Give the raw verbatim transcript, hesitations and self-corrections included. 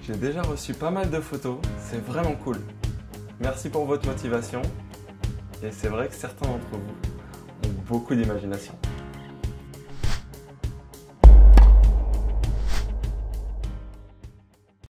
J'ai déjà reçu pas mal de photos, c'est vraiment cool. Merci pour votre motivation. Et c'est vrai que certains d'entre vous ont beaucoup d'imagination.